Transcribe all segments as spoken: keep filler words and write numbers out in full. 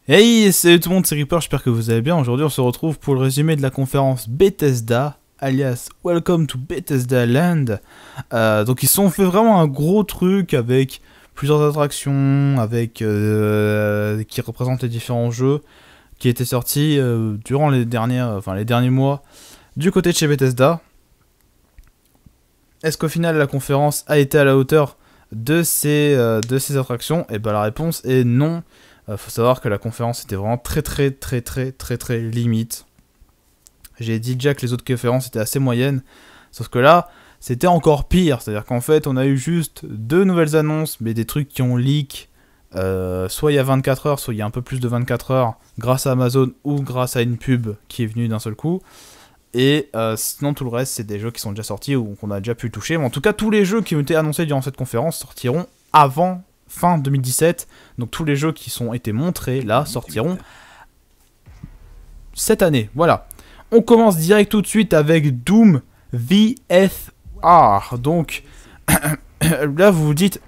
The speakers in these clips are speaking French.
Hey, salut tout le monde, c'est Reaper, j'espère que vous allez bien. Aujourd'hui on se retrouve pour le résumé de la conférence Bethesda, alias Welcome to Bethesda Land. Euh, donc ils sont fait vraiment un gros truc avec plusieurs attractions, avec euh, qui représentent les différents jeux qui étaient sortis euh, durant les dernières, enfin les derniers mois du côté de chez Bethesda. Est-ce qu'au final la conférence a été à la hauteur de ces, euh, de ces attractions? Et ben la réponse est non. Euh, faut savoir que la conférence était vraiment très très très très très très limite. J'ai dit déjà que les autres conférences étaient assez moyennes, sauf que là c'était encore pire, c'est à dire qu'en fait on a eu juste deux nouvelles annonces, mais des trucs qui ont leak, euh, soit il y a vingt-quatre heures, soit il y a un peu plus de vingt-quatre heures, grâce à Amazon ou grâce à une pub qui est venue d'un seul coup. Et euh, sinon tout le reste c'est des jeux qui sont déjà sortis ou qu'on a déjà pu toucher, mais en tout cas tous les jeux qui ont été annoncés durant cette conférence sortiront avant fin deux mille dix-sept, donc tous les jeux qui sont été montrés là sortiront cette année. Voilà, on commence direct tout de suite avec Doom V F R. Donc là vous vous dites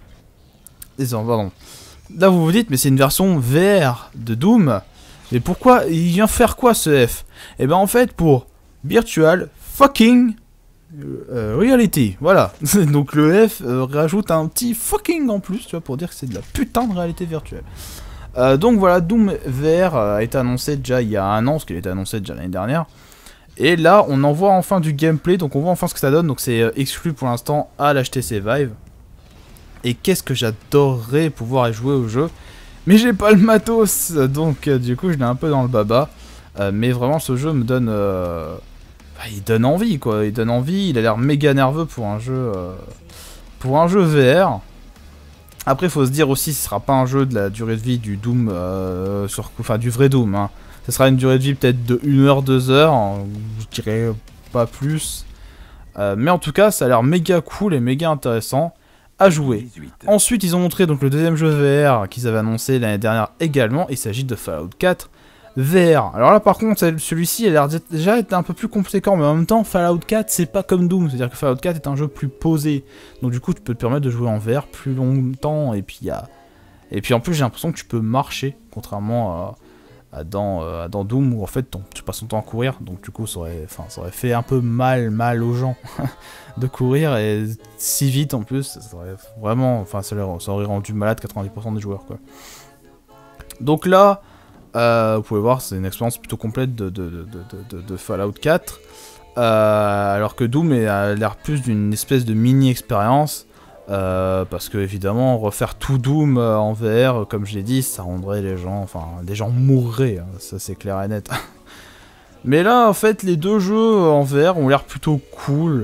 pardon, là vous vous dites mais c'est une version V R de Doom, mais pourquoi il vient faire quoi ce F? Et ben en fait pour Virtual Fucking Euh, reality, voilà. Donc le F euh, rajoute un petit fucking en plus, tu vois, pour dire que c'est de la putain de réalité virtuelle. Euh, donc voilà, Doom V R euh, a été annoncé déjà il y a un an, parce qu'il a été annoncé déjà l'année dernière. Et là, on en voit enfin du gameplay, donc on voit enfin ce que ça donne. Donc c'est euh, exclu pour l'instant à l'H T C Vive. Et qu'est-ce que j'adorerais pouvoir y jouer au jeu. Mais j'ai pas le matos, donc euh, du coup je l'ai un peu dans le baba. Euh, mais vraiment ce jeu me donne... Euh... Il donne envie quoi, il donne envie, il a l'air méga nerveux pour un jeu euh, pour un jeu V R. Après faut se dire aussi ce sera pas un jeu de la durée de vie du Doom, euh, sur, enfin du vrai Doom. Hein. Ce sera une durée de vie peut-être de une heure, deux heures, hein, je dirais pas plus. Euh, mais en tout cas ça a l'air méga cool et méga intéressant à jouer. Ensuite ils ont montré donc le deuxième jeu V R qu'ils avaient annoncé l'année dernière également, il s'agit de Fallout quatre. V R. Alors là par contre celui-ci a l'air déjà être un peu plus conséquent, mais en même temps Fallout quatre c'est pas comme Doom, c'est à dire que Fallout quatre est un jeu plus posé, donc du coup tu peux te permettre de jouer en V R plus longtemps, et puis il y a... et puis en plus j'ai l'impression que tu peux marcher, contrairement à, à, dans, à dans Doom où en fait ton, tu passes ton temps à courir, donc du coup ça aurait, enfin, ça aurait fait un peu mal mal aux gens de courir, et si vite en plus, ça aurait vraiment, enfin ça, ça aurait rendu malade quatre-vingt-dix pour cent des joueurs quoi. Donc là Euh, vous pouvez voir, c'est une expérience plutôt complète de, de, de, de, de, de Fallout quatre. Euh, alors que Doom a l'air plus d'une espèce de mini-expérience. Euh, parce que, évidemment, refaire tout Doom euh, en V R, comme je l'ai dit, ça rendrait les gens. Enfin, les gens mourraient, hein, ça c'est clair et net. Mais là, en fait, les deux jeux en V R ont l'air plutôt cool.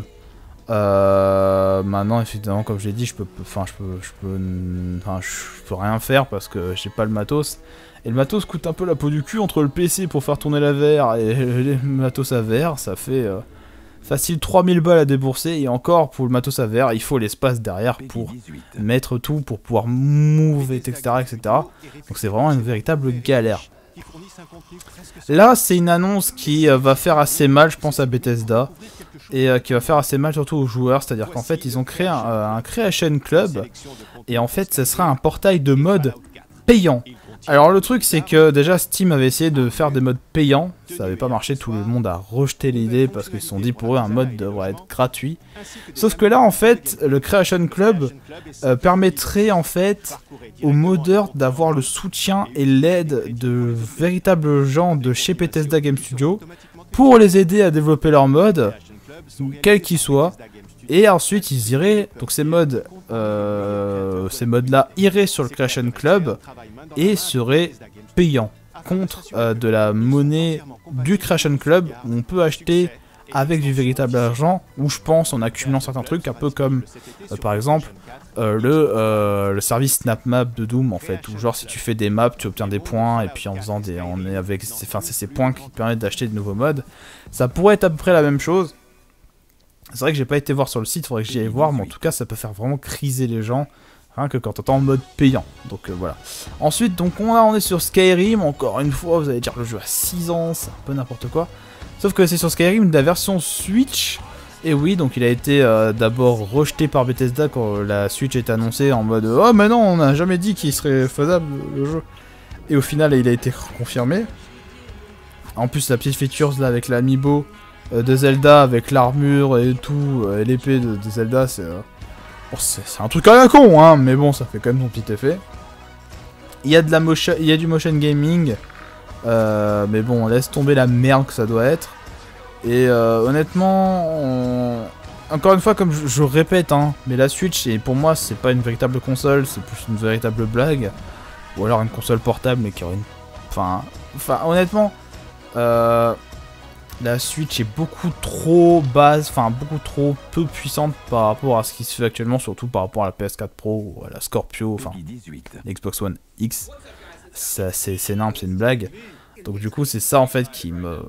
Euh, maintenant, évidemment, comme je l'ai dit, je peux, enfin, je peux, je peux, enfin, je peux rien faire parce que j'ai pas le matos. Et le matos coûte un peu la peau du cul entre le P C pour faire tourner la V R et le matos à V R, ça fait euh, facile trois mille balles à débourser, et encore pour le matos à V R, il faut l'espace derrière pour mettre tout, pour pouvoir move, et cetera et cetera. Donc c'est vraiment une véritable galère. Là, c'est une annonce qui euh, va faire assez mal, je pense, à Bethesda, et euh, qui va faire assez mal surtout aux joueurs, c'est-à-dire qu'en fait, ils ont créé un, euh, un Creation Club, et en fait, ce sera un portail de mode payant. Alors le truc c'est que déjà Steam avait essayé de faire des modes payants, ça avait pas marché, tout le monde a rejeté l'idée parce qu'ils se sont dit pour eux un mode devrait être gratuit. Sauf que là en fait le Creation Club euh, permettrait en fait aux modeurs d'avoir le soutien et l'aide de véritables gens de chez Bethesda Game Studio pour les aider à développer leur mode, quel qu'il soit. Et ensuite ils iraient, donc ces modes, euh, ces modes là iraient sur le Creation Club et seraient payants contre euh, de la monnaie du Creation Club où on peut acheter avec du véritable argent, où je pense en accumulant certains trucs, un peu comme euh, par exemple euh, le, euh, le service SnapMap de Doom en fait, où genre si tu fais des maps tu obtiens des points, et puis en faisant des, on est avec, enfin c'est ces points qui te permettent d'acheter de nouveaux modes. Ça pourrait être à peu près la même chose. C'est vrai que j'ai pas été voir sur le site, faudrait que j'y aille voir, mais en tout cas ça peut faire vraiment criser les gens, hein, que quand t'entends en mode payant. Donc euh, voilà. Ensuite, donc on, a, on est sur Skyrim, encore une fois, vous allez dire le jeu a six ans, c'est un peu n'importe quoi. Sauf que c'est sur Skyrim de la version Switch, et oui, donc il a été euh, d'abord rejeté par Bethesda quand la Switch est annoncée en mode « Oh mais non, on n'a jamais dit qu'il serait faisable le jeu ». Et au final, il a été confirmé. En plus, la petite features là avec l'amiibo euh, de Zelda, avec l'armure et tout, euh, et l'épée de, de Zelda, c'est euh, bon, c'est un truc à la con, hein, mais bon, ça fait quand même son petit effet. Il y a de la motion, il y a du motion gaming, euh, mais bon, on laisse tomber la merde que ça doit être. Et euh, honnêtement, on... encore une fois, comme je, je répète, hein, mais la Switch, et pour moi, c'est pas une véritable console, c'est plus une véritable blague, ou alors une console portable, mais qui aurait une, enfin, enfin, honnêtement. Euh, la Switch est beaucoup trop basse, enfin beaucoup trop peu puissante par rapport à ce qui se fait actuellement, surtout par rapport à la P S quatre Pro ou à la Scorpio, enfin l'Xbox One X. C'est énorme, c'est une blague. Donc du coup c'est ça en fait qui me...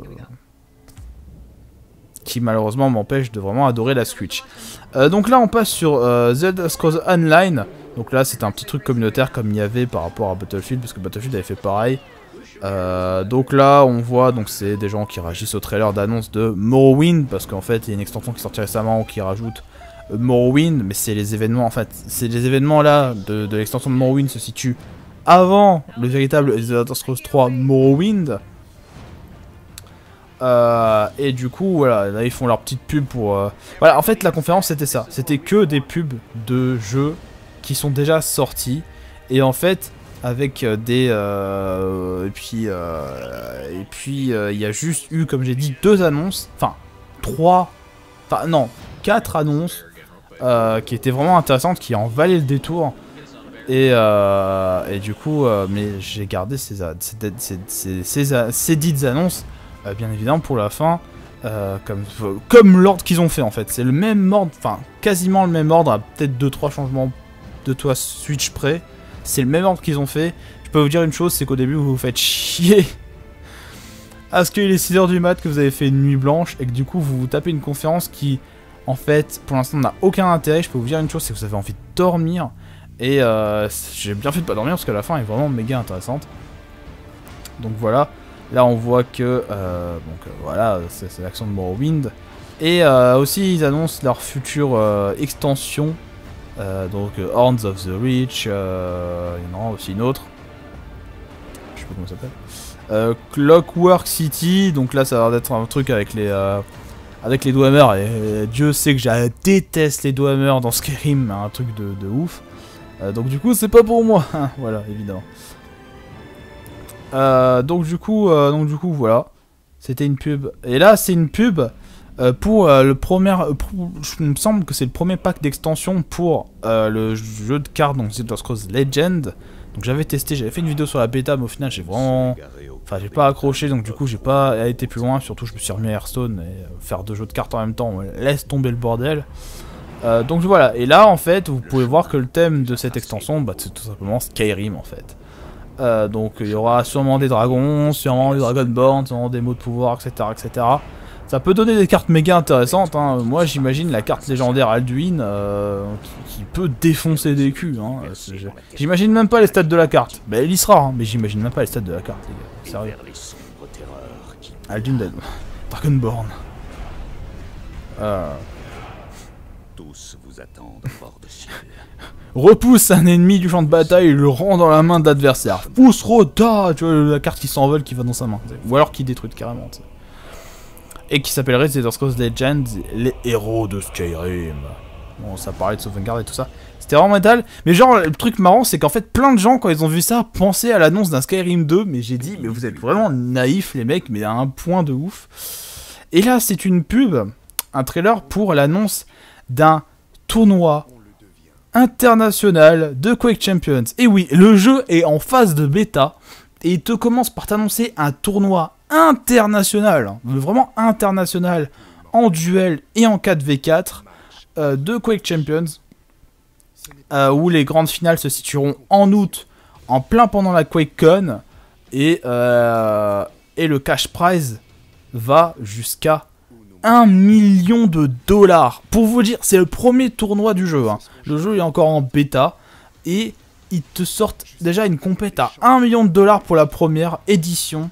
qui malheureusement m'empêche de vraiment adorer la Switch. Euh, donc là on passe sur euh, Zelda Scrolls Online. Donc là c'est un petit truc communautaire comme il y avait par rapport à Battlefield, parce que Battlefield avait fait pareil. Euh, donc là on voit, donc c'est des gens qui réagissent au trailer d'annonce de Morrowind, parce qu'en fait il y a une extension qui est sortie récemment qui rajoute euh, Morrowind, mais c'est les événements en fait, c'est les événements là de, de l'extension de Morrowind se situent avant le véritable Elder Scrolls trois Morrowind. Euh, et du coup voilà, là ils font leur petite pub pour... Euh... Voilà, en fait la conférence c'était ça, c'était que des pubs de jeux qui sont déjà sortis, et en fait... avec euh, des euh, et puis euh, et puis il euh, y a juste eu, comme j'ai dit, deux annonces, enfin trois, enfin non, quatre annonces euh, qui étaient vraiment intéressantes, qui en valaient le détour, et, euh, et du coup euh, mais j'ai gardé ces, ces, ces, ces, ces dites annonces euh, bien évidemment pour la fin, euh, comme, comme l'ordre qu'ils ont fait en fait, c'est le même ordre, enfin quasiment le même ordre, peut-être deux trois changements de toi Switch près. C'est le même ordre qu'ils ont fait. Je peux vous dire une chose, c'est qu'au début vous vous faites chier à ce qu'il est six heures du mat, que vous avez fait une nuit blanche, et que du coup vous vous tapez une conférence qui, en fait, pour l'instant n'a aucun intérêt. Je peux vous dire une chose, c'est que vous avez envie de dormir. Et euh, j'ai bien fait de pas dormir parce que la fin est vraiment méga intéressante. Donc voilà, là on voit que, euh, donc euh, voilà, c'est l'action de Morrowind. Et euh, aussi ils annoncent leur future euh, extension. Euh, donc euh, Horns of the Reach, euh, il y en aura aussi une autre, je sais pas comment ça s'appelle, euh, Clockwork City, donc là ça va d'être un truc avec les euh, avec les Dwemer, et euh, Dieu sait que je déteste les Dwemer dans Skyrim, un truc de, de ouf, euh, donc du coup c'est pas pour moi, voilà, évidemment. Euh, donc du coup, euh, donc du coup voilà, c'était une pub, et là c'est une pub Euh, pour euh, le premier, euh, pour, il me semble que c'est le premier pack d'extension pour euh, le jeu de cartes, donc Elder Scrolls Legend. Donc j'avais testé, j'avais fait une vidéo sur la bêta, mais au final j'ai vraiment, enfin j'ai pas accroché, donc du coup j'ai pas été plus loin. Surtout je me suis remis à Hearthstone, et euh, faire deux jeux de cartes en même temps, laisse tomber le bordel. Euh, donc voilà, et là en fait vous pouvez voir que le thème de cette extension, bah, c'est tout simplement Skyrim en fait. Euh, donc il y aura sûrement des dragons, sûrement des Dragonborn, sûrement des mots de pouvoir, et cetera, et cetera. Ça peut donner des cartes méga intéressantes, hein. Moi j'imagine la carte légendaire Alduin euh, qui, qui peut défoncer des culs, hein. J'imagine même pas les stats de la carte. Bah elle y sera, hein, mais j'imagine même pas les stats de la carte, les gars. Sérieux. Alduin dead. Dragonborn. Euh... Tous vous attendent au bord de ciel. Repousse un ennemi du champ de bataille et le rend dans la main de l'adversaire. Pousse Rota, tu vois la carte qui s'envole qui va dans sa main. Ou alors qui détruit carrément, t'sais. Et qui s'appellerait The Elder Scrolls Legends, les héros de Skyrim. Bon, ça parlait de sauvegarde et tout ça. C'était vraiment métal. Mais genre, le truc marrant, c'est qu'en fait, plein de gens, quand ils ont vu ça, pensaient à l'annonce d'un Skyrim deux. Mais j'ai dit, mais vous êtes vraiment naïfs, les mecs, mais à un point de ouf. Et là, c'est une pub, un trailer pour l'annonce d'un tournoi international de Quake Champions. Et oui, le jeu est en phase de bêta. Et il te commence par t'annoncer un tournoi international, vraiment international, en duel et en quatre v quatre euh, de Quake Champions, euh, où les grandes finales se situeront en août, en plein pendant la QuakeCon, et, euh, et le cash prize va jusqu'à un million de dollars. Pour vous dire, c'est le premier tournoi du jeu, hein. Le jeu est encore en bêta, et ils te sortent déjà une compète à un million de dollars pour la première édition.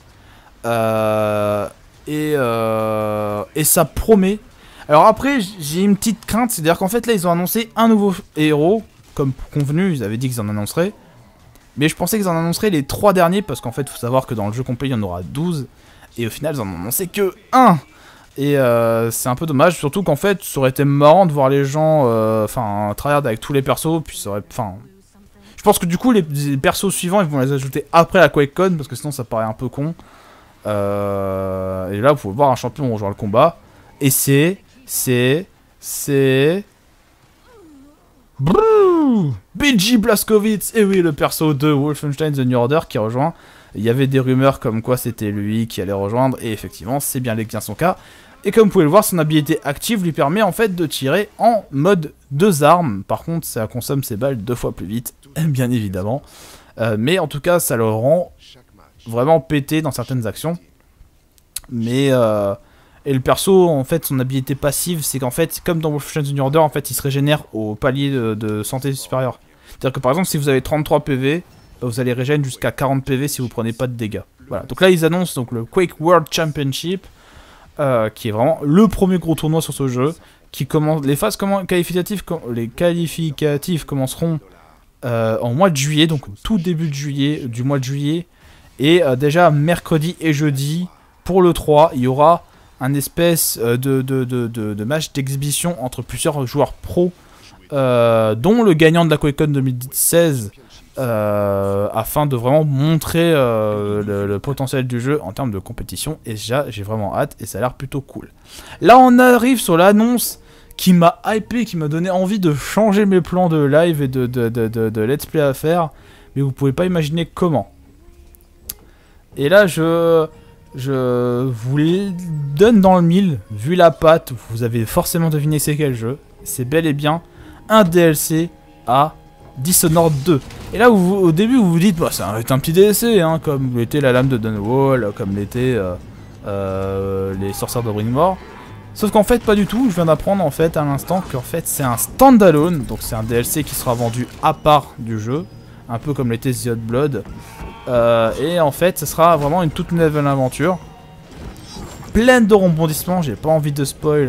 Euh, et, euh, et ça promet. Alors après, j'ai une petite crainte, c'est-à-dire qu'en fait là ils ont annoncé un nouveau héros, comme convenu, ils avaient dit qu'ils en annonceraient. Mais je pensais qu'ils en annonceraient les trois derniers, parce qu'en fait, il faut savoir que dans le jeu complet, il y en aura douze. Et au final, ils en ont annoncé que un. Et euh, c'est un peu dommage, surtout qu'en fait, ça aurait été marrant de voir les gens, enfin, euh, tryhard avec tous les persos, puis ça aurait, enfin... Je pense que du coup, les, les persos suivants, ils vont les ajouter après la QuakeCon, parce que sinon, ça paraît un peu con. Euh, et là, vous pouvez voir un champion rejoindre le combat. Et c'est... C'est... C'est... Brrrr B J Blazkowicz. Et oui, le perso de Wolfenstein The New Order qui rejoint. Il y avait des rumeurs comme quoi c'était lui qui allait rejoindre. Et effectivement, c'est bien son cas. Et comme vous pouvez le voir, son habilité active lui permet en fait de tirer en mode deux armes. Par contre, ça consomme ses balles deux fois plus vite, bien évidemment. Euh, mais en tout cas, ça le rend vraiment pété dans certaines actions. Mais... Euh, et le perso, en fait, son habilité passive, c'est qu'en fait, comme dans Wolfenstein The New Order, en fait, il se régénère au palier de, de santé supérieur. C'est-à-dire que par exemple, si vous avez trente-trois P V, bah, vous allez régénérer jusqu'à quarante P V si vous prenez pas de dégâts. Voilà. Donc là, ils annoncent donc le Quake World Championship, euh, qui est vraiment le premier gros tournoi sur ce jeu, qui commence. Les phases qualificatives, les qualificatives commenceront euh, en mois de juillet, donc tout début de juillet, du mois de juillet, et euh, déjà mercredi et jeudi pour le trois, il y aura un espèce de, de, de, de, de match d'exhibition entre plusieurs joueurs pros, euh, dont le gagnant de la QuakeCon deux mille seize, euh, afin de vraiment montrer euh, le, le potentiel du jeu en termes de compétition. Et déjà, j'ai vraiment hâte et ça a l'air plutôt cool. Là, on arrive sur l'annonce qui m'a hypé, qui m'a donné envie de changer mes plans de live et de, de, de, de, de let's play à faire, mais vous pouvez pas imaginer comment. Et là, je... Je vous le donne dans le mille, vu la patte, vous avez forcément deviné c'est quel jeu. C'est bel et bien un D L C à Dishonored deux. Et là, vous, au début, vous vous dites, bah, ça va être un petit D L C, hein, comme l'était la lame de Dunwall, comme l'était euh, euh, les sorcières de Bringmore. Sauf qu'en fait, pas du tout. Je viens d'apprendre en fait à l'instant qu'en fait c'est un standalone, donc c'est un D L C qui sera vendu à part du jeu, un peu comme l'était The Hot Blood. Euh, et en fait, ce sera vraiment une toute nouvelle aventure, pleine de rebondissements. J'ai pas envie de spoil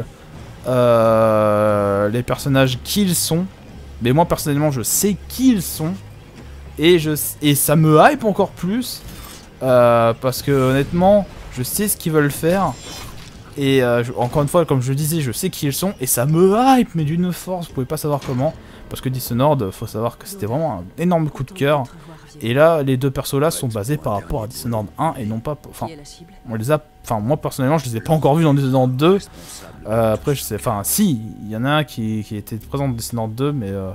euh, les personnages qui ils sont, mais moi personnellement, je sais qui ils sont, et je et ça me hype encore plus euh, parce que honnêtement, je sais ce qu'ils veulent faire. Et euh, je, encore une fois, comme je le disais, je sais qui ils sont, et ça me hype, mais d'une force, vous pouvez pas savoir comment. Parce que Dishonored, faut savoir que c'était vraiment un énorme coup de cœur. Et là, les deux persos là sont basés par rapport à Dishonored un et non pas... Enfin, on les a... Enfin, moi personnellement, je les ai pas encore vus dans Dishonored deux. Euh, après, je sais... Enfin, si, il y en a un qui, qui était présent dans Dishonored deux, mais... Euh,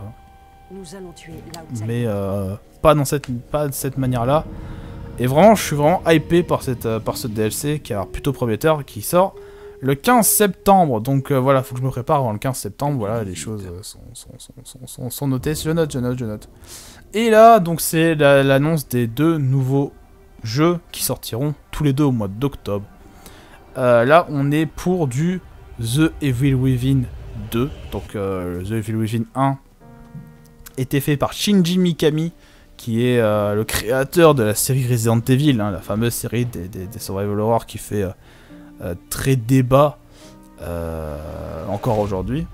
mais euh, pas dans cette, pas de cette manière-là. Et vraiment, je suis vraiment hypé par, cette, euh, par ce D L C qui a l'air plutôt prometteur, qui sort le quinze septembre. Donc euh, voilà, faut que je me prépare avant le quinze septembre. Voilà, les choses euh, sont, sont, sont, sont, sont, sont notées. Je note, je note, je note. Et là, donc c'est l'annonce des deux nouveaux jeux qui sortiront tous les deux au mois d'octobre. Euh, là, on est pour du The Evil Within deux. Donc euh, The Evil Within un était fait par Shinji Mikami, qui est euh, le créateur de la série Resident Evil, hein, la fameuse série des, des, des survival horror qui fait euh, euh, très débat euh, encore aujourd'hui.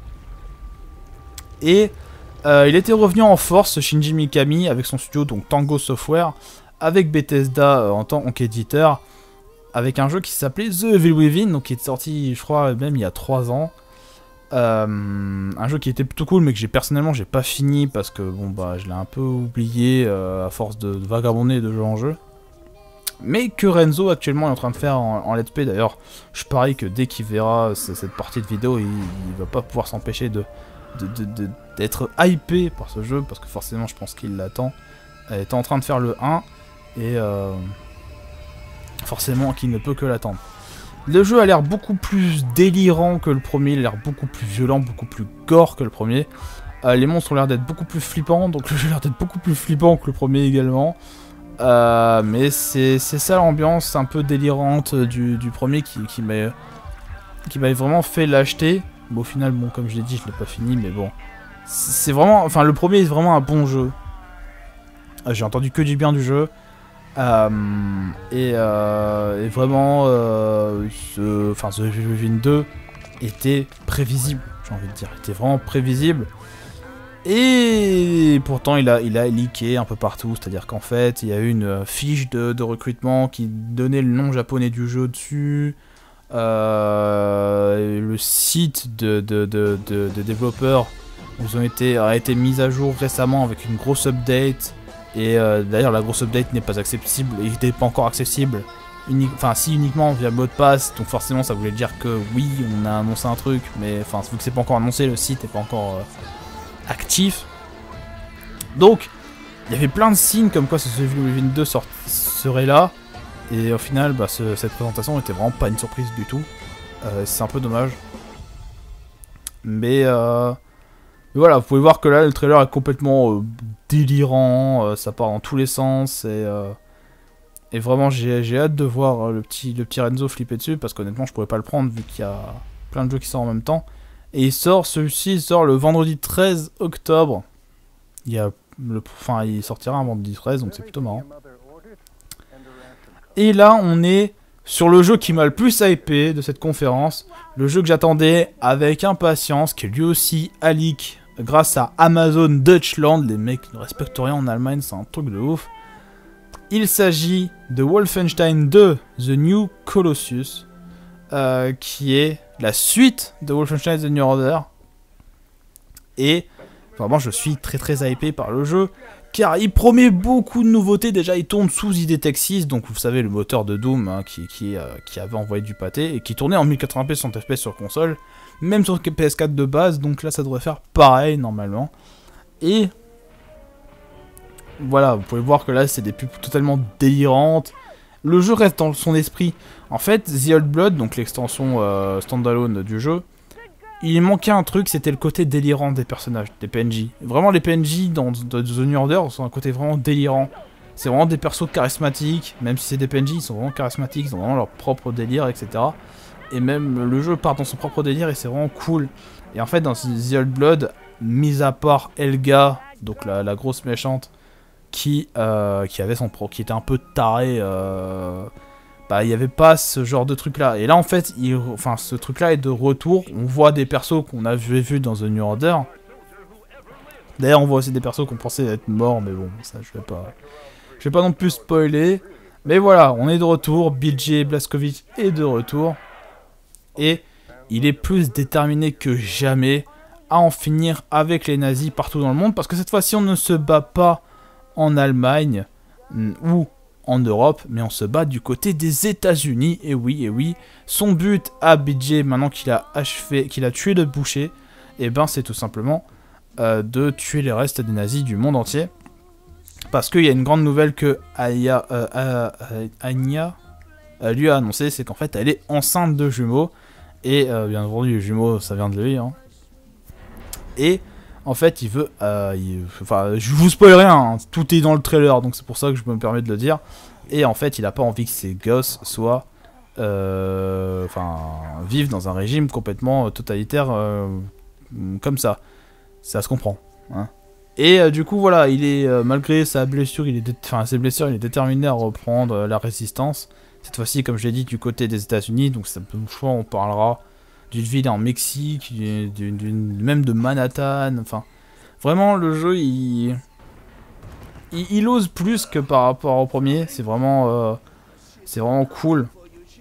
Et euh, il était revenu en force, Shinji Mikami, avec son studio donc Tango Software, avec Bethesda euh, en tant qu'éditeur, avec un jeu qui s'appelait The Evil Within, donc qui est sorti, je crois, même il y a trois ans. Euh, un jeu qui était plutôt cool, mais que j'ai personnellement j'ai pas fini parce que bon bah je l'ai un peu oublié euh, à force de, de vagabonder de jeu en jeu. Mais que Renzo actuellement est en train de faire en, en let's play. D'ailleurs, je parie que dès qu'il verra cette partie de vidéo, il, il va pas pouvoir s'empêcher de d'être hypé par ce jeu, parce que forcément je pense qu'il l'attend. Elle est en train de faire le un et euh, forcément qu'il ne peut que l'attendre. Le jeu a l'air beaucoup plus délirant que le premier, il a l'air beaucoup plus violent, beaucoup plus gore que le premier. Euh, les monstres ont l'air d'être beaucoup plus flippants, donc le jeu a l'air d'être beaucoup plus flippant que le premier également. Euh, mais c'est ça l'ambiance un peu délirante du, du premier qui, qui m'a qui m'avait vraiment fait l'acheter. Bon, au final, bon, comme je l'ai dit, je l'ai pas fini, mais bon. C'est vraiment... Enfin, le premier est vraiment un bon jeu. Euh, J'ai entendu que du bien du jeu. Euh, et, euh, et vraiment, euh, ce, enfin, The Evil Within deux était prévisible, j'ai envie de dire, était vraiment prévisible. Et pourtant il a, il a leaké un peu partout, c'est-à-dire qu'en fait il y a eu une fiche de, de recrutement qui donnait le nom japonais du jeu dessus. Euh, le site de, de, de, de, de développeurs ils ont été, a été mis à jour récemment avec une grosse update. Et euh, d'ailleurs la grosse update n'est pas accessible, il n'était pas encore accessible. Unique, enfin si uniquement via mot de passe, donc forcément ça voulait dire que oui on a annoncé un truc, mais enfin vu que c'est pas encore annoncé, le site n'est pas encore euh, actif. Donc il y avait plein de signes comme quoi ce The Division deux sort, serait là. Et au final, bah, ce, cette présentation était vraiment pas une surprise du tout. Euh, c'est un peu dommage. Mais, euh, mais voilà, vous pouvez voir que là, le trailer est complètement euh, délirant. Euh, ça part dans tous les sens. Et, euh, et vraiment, j'ai hâte de voir le petit, le petit Renzo flipper dessus. Parce qu'honnêtement, je pourrais pas le prendre vu qu'il y a plein de jeux qui sortent en même temps. Et il sort, celui-ci sort le vendredi treize octobre. Il y a le, enfin, il sortira un vendredi treize, donc c'est plutôt marrant. Et là, on est sur le jeu qui m'a le plus hypé de cette conférence. Le jeu que j'attendais avec impatience, qui est lui aussi à leak grâce à Amazon Deutschland. Les mecs ne respectent rien en Allemagne, c'est un truc de ouf. Il s'agit de Wolfenstein deux, The New Colossus, euh, qui est la suite de Wolfenstein The New Order. Et vraiment, je suis très très hypé par le jeu. Car il promet beaucoup de nouveautés. Déjà, il tourne sous I D Tech six, donc vous savez, le moteur de Doom hein, qui, qui, euh, qui avait envoyé du pâté et qui tournait en mille quatre-vingts p soixante F P S sur console, même sur P S quatre de base. Donc là, ça devrait faire pareil normalement. Et voilà, vous pouvez voir que là, c'est des pubs totalement délirantes. Le jeu reste dans son esprit. En fait, The Old Blood, donc l'extension euh, standalone du jeu, il manquait un truc, c'était le côté délirant des personnages, des P N J. Vraiment, les P N J dans, dans The New Order sont un côté vraiment délirant. C'est vraiment des persos charismatiques, même si c'est des P N J, ils sont vraiment charismatiques, ils ont vraiment leur propre délire, et cetera. Et même le jeu part dans son propre délire et c'est vraiment cool. Et en fait, dans The Old Blood, mis à part Helga, donc la, la grosse méchante, qui, euh, qui avait son pro, qui était un peu taré. Euh, Bah, il n'y avait pas ce genre de truc là. Et là, en fait, il, enfin, ce truc là est de retour. On voit des persos qu'on avait vus dans The New Order. D'ailleurs, on voit aussi des persos qu'on pensait être morts, mais bon, ça, je vais pas, je vais pas non plus spoiler. Mais voilà, on est de retour. B J Blazkowicz est de retour. Et il est plus déterminé que jamais à en finir avec les nazis partout dans le monde. Parce que cette fois-ci, on ne se bat pas en Allemagne ou en Europe, mais on se bat du côté des États-Unis. Et oui, et oui, son but à B J, maintenant qu'il a achevé, qu'il a tué le boucher, et ben c'est tout simplement euh, de tuer les restes des nazis du monde entier. Parce qu'il y a une grande nouvelle que Aya, euh, euh, euh, Anya euh, lui a annoncé, c'est qu'en fait elle est enceinte de jumeaux. Et euh, bien entendu, les jumeaux, ça vient de lui. Hein. Et en fait, il veut... Euh, il, enfin, je vous spoil rien, hein, tout est dans le trailer, donc c'est pour ça que je me permets de le dire. Et en fait, il a pas envie que ses gosses soient... Euh, enfin, vivent dans un régime complètement totalitaire euh, comme ça. Ça se comprend. Hein. Et euh, du coup, voilà, il est, euh, malgré sa blessure, il est enfin, ses blessures, il est déterminé à reprendre euh, la résistance. Cette fois-ci, comme je l'ai dit, du côté des États-Unis, donc ça, je crois on parlera d'une ville en Mexique, d'une, d'une, même de Manhattan, enfin, vraiment le jeu il, il, il ose plus que par rapport au premier, c'est vraiment, euh, c'est vraiment cool,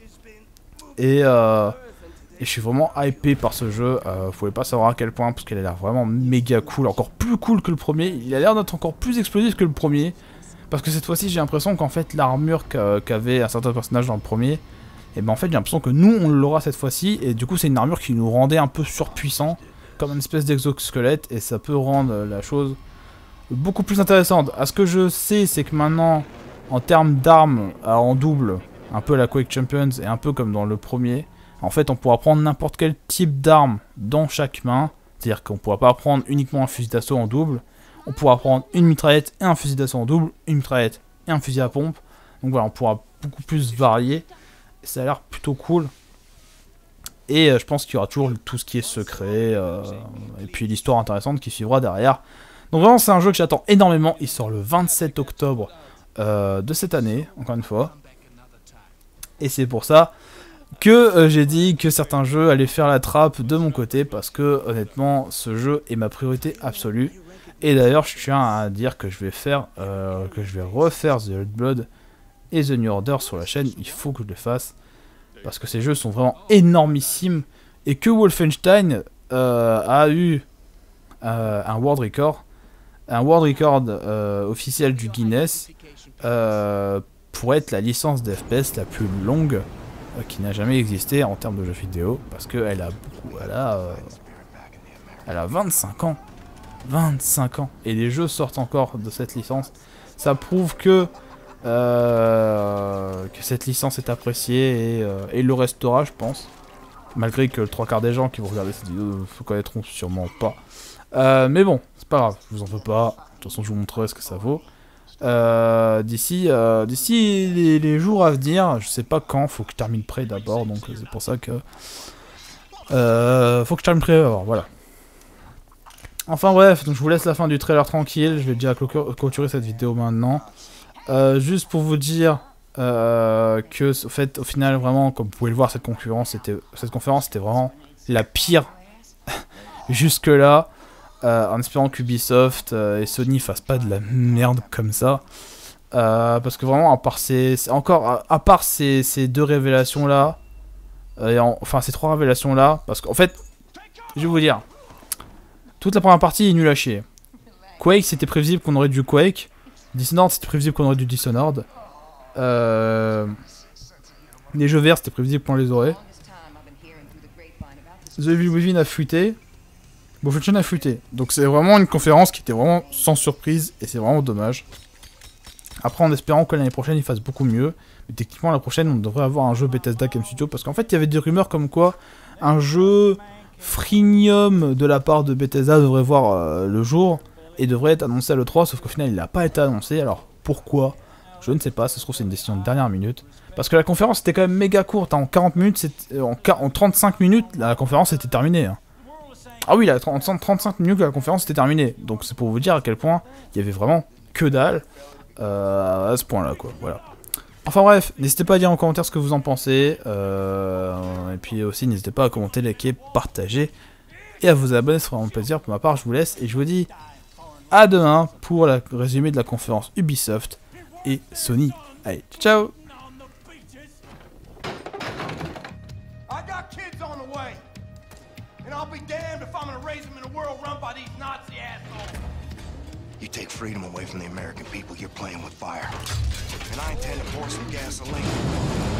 et, euh, et je suis vraiment hypé par ce jeu, euh, vous pouvez pas savoir à quel point, parce qu'il a l'air vraiment méga cool, encore plus cool que le premier, il a l'air d'être encore plus explosif que le premier, parce que cette fois-ci j'ai l'impression qu'en fait l'armure qu'avait un certain personnage dans le premier, et ben en fait j'ai l'impression que nous on l'aura cette fois-ci, et du coup c'est une armure qui nous rendait un peu surpuissant, comme une espèce d'exosquelette, et ça peut rendre la chose beaucoup plus intéressante. À ce que je sais, c'est que maintenant, en termes d'armes en double, un peu à la Quake Champions, et un peu comme dans le premier, en fait on pourra prendre n'importe quel type d'arme dans chaque main, c'est-à-dire qu'on pourra pas prendre uniquement un fusil d'assaut en double, on pourra prendre une mitraillette et un fusil d'assaut en double, une mitraillette et un fusil à pompe, donc voilà, on pourra beaucoup plus varier. Ça a l'air plutôt cool. Et euh, je pense qu'il y aura toujours tout ce qui est secret. Euh, et puis l'histoire intéressante qui suivra derrière. Donc vraiment c'est un jeu que j'attends énormément. Il sort le vingt-sept octobre euh, de cette année, encore une fois. Et c'est pour ça que euh, j'ai dit que certains jeux allaient faire la trappe de mon côté. Parce que honnêtement ce jeu est ma priorité absolue. Et d'ailleurs, je tiens à dire que je vais faire, euh, que je vais refaire The Old Blood et The New Order sur la chaîne. Il faut que je le fasse parce que ces jeux sont vraiment énormissimes et que Wolfenstein euh, a eu euh, un world record, un world record euh, officiel du Guinness euh, pour être la licence d'F P S la plus longue euh, qui n'a jamais existé en termes de jeux vidéo parce que elle a beaucoup, elle a, euh, elle a vingt-cinq ans. vingt-cinq ans. Et les jeux sortent encore de cette licence. Ça prouve que, euh, que cette licence est appréciée et, euh, et le restera, je pense. Malgré que le trois quarts des gens qui vont regarder cette vidéo ne connaîtront sûrement pas. Euh, mais bon, c'est pas grave, je vous en veux pas. De toute façon, je vous montrerai ce que ça vaut. Euh, d'ici euh, d'ici les, les jours à venir, je sais pas quand, faut que je termine prêt d'abord. Donc c'est pour ça que... Euh, faut que je termine prêt d'abord, voilà. Enfin bref, donc je vous laisse la fin du trailer tranquille, je vais déjà clôturer cette vidéo maintenant. Euh, juste pour vous dire euh, que, au fait, au final, vraiment, comme vous pouvez le voir, cette conférence, c'était, cette conférence, c'était vraiment la pire jusque là, euh, en espérant qu'Ubisoft euh, et Sony fassent pas de la merde comme ça. Euh, parce que vraiment, à part ces, encore, à, à part ces, ces deux révélations là, euh, en, enfin ces trois révélations là, parce qu'en fait, je vais vous dire. Toute la première partie est nulle à chier. Quake, c'était prévisible qu'on aurait du Quake. Dishonored, c'était prévisible qu'on aurait du Dishonored. Euh... Les jeux verts, c'était prévisible qu'on les aurait. The Evil Within a fuité. Wolfenstein a fuité. Donc c'est vraiment une conférence qui était vraiment sans surprise. Et c'est vraiment dommage. Après, en espérant que l'année prochaine, ils fassent beaucoup mieux. Mais techniquement, la prochaine, on devrait avoir un jeu Bethesda Game Studio. Parce qu'en fait, il y avait des rumeurs comme quoi un jeu... freemium de la part de Bethesda devrait voir euh, le jour et devrait être annoncé à l'E trois, sauf qu'au final il n'a pas été annoncé. Alors pourquoi? Je ne sais pas, ça se trouve c'est une décision de dernière minute. Parce que la conférence était quand même méga courte, hein. En quarante minutes, euh, en, en trente-cinq minutes, la conférence était terminée. Hein. Ah oui, la trente-cinq minutes la conférence était terminée. Donc c'est pour vous dire à quel point il y avait vraiment que dalle euh, à ce point là quoi, voilà. Enfin bref, n'hésitez pas à dire en commentaire ce que vous en pensez, euh, et puis aussi n'hésitez pas à commenter, liker, partager, et à vous abonner, ce sera vraiment plaisir. Pour ma part, je vous laisse, et je vous dis à demain pour le résumé de la conférence Ubisoft et Sony. Allez, ciao! You take freedom away from the American people, you're playing with fire. And I intend to pour some gasoline